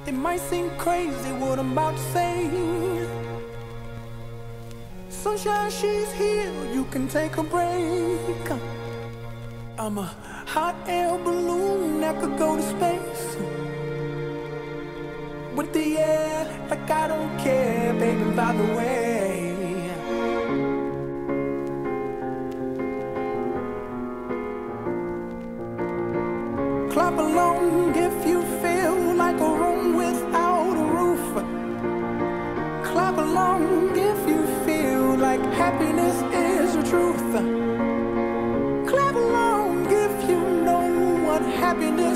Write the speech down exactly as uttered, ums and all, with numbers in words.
It might seem crazy what I'm about to say. Sunshine, she's here, you can take a break. I'm a hot air balloon that could go to space. With the air, like I don't care, baby, by the way. Clap along if you feel like a room without a roof. Clap along if you feel like happiness is the truth. Clap along if you know what happiness